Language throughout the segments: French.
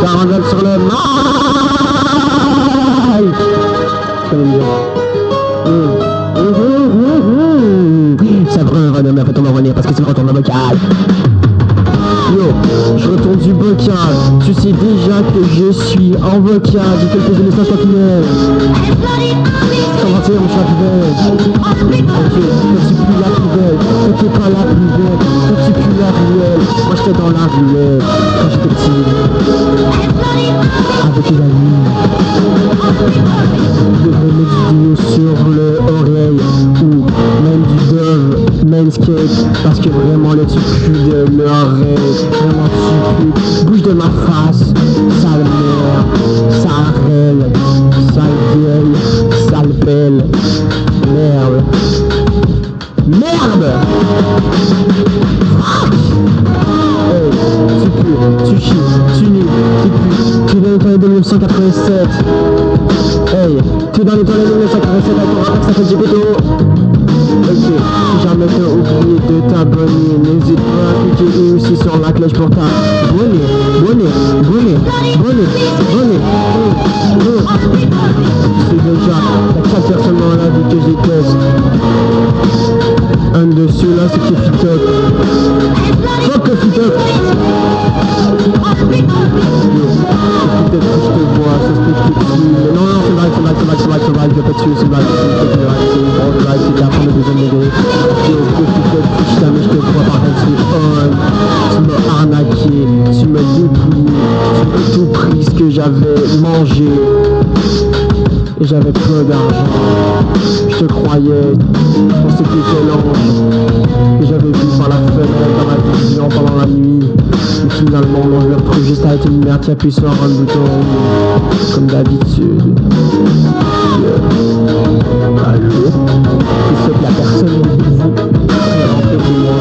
40 sur le mic. Ça va mais après on va revenir parce que c'est le retour d'un bocal. Yo, je retourne du bocal. Tu sais déjà que je suis en vocal. J'ai fait le plus de messages quand tu m'aimes. Sans mentir, mon chat poubelle. Ok, toi tu pues la poubelle. Toi t'es pas la plus belle. Toi tu pues la ruelle. Moi j'étais dans la ruelle quand j'étais petit. Avec la nuit. Je devrais mettre du duo sur l'oreille. Ou même du Dove, Manscaped. Parce que vraiment là tu pues de l'oreille. Vraiment tu pues. Bouge de ma face. Sale merde. Sale rêle. Sale gueule. Sale pelle. Merde. Merde. Hey, tu pues, tu chies, tu nies, tu pues. Tu es dans les toilettes de 1987. Hey, tu es dans les toilettes de 1987 avec ton rappeur qui s'appelle Gepetto. Ok, si jamais t'as oublié de t'abonner, n'hésite pas à cliquer aussi sur la cloche pour t'abonner. C'est déjà, t'as 4 personnes dans la vie que j'ai test. Un de ceux-là, c'est que Fitop. Fuck que Fitop. Peut-être que je te vois, ça se peut que tu... Non, c'est vrai, je vais pas te tuer, c'est vrai, c'est la fin de deuxième degré. Yo, Fitop, si jamais je te vois par téléphone, tu m'as arnaqué, tu m'as dépouillé, tu m'as tout pris ce que j'avais mangé. Et j'avais peu d'argent, je te croyais, je pensais que t'étais l'ange, et j'avais vu par la fenêtre dans ma vision pendant la nuit, et finalement mon je retrouve juste avec une merde qui appuie sur un bouton, comme d'habitude. Allô? Et c'est que la personne est busy, rentrez chez moi.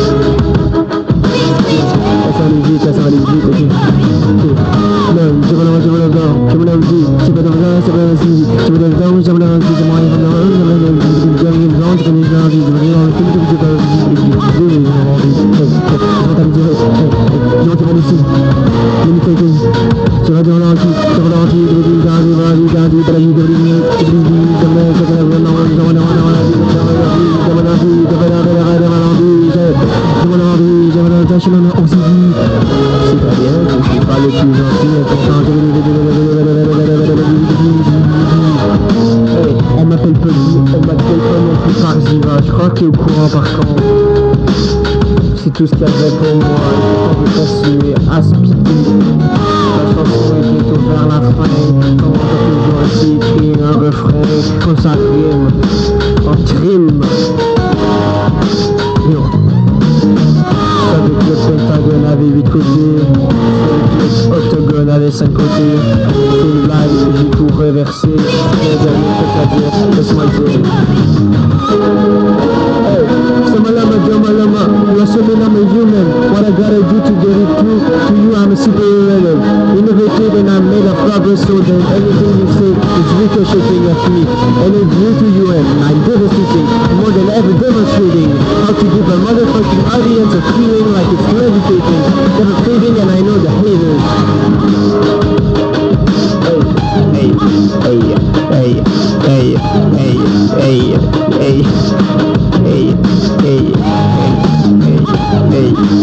Ça va aller vite, ok. Non, je me lève, c'est pas dans le temps, je me lève, c'est pas dans le temps, c'est pas dans le temps, je me lève, c'est pas dans le temps, c'est moi, c'est pas bien, je suis pas le plus gentil, mais pourtant hey, elle m'appelle pas non plus Parziva, je crois que t'es au courant par contre. C'est tout ce qu'il y avait pour moi, je vais continuer à speeder. La chanson est bientôt vers la fin, comment t'as toujours essayé d'écrire un refrain, comme ça rime, en trim. Yo. Avec le pentagone avait 8 côtés, avec l'octogone avait 5 côtés. C'est une blague, j'ai tout reversé. Rien de à dire, laisse-moi le dire. Hey, Samalama, Jamalama, you are so mean, I'm a human. What I gotta do to get it through to you, I'm a superior. Innovative and I'm made of rubber, so then everything you say is ricocheting at me. And it's due to you and I'm devastating, more than ever demonstrating how to give a motherfucking audience a feeling like it's levitating, devastating, and I know the haters. Hey.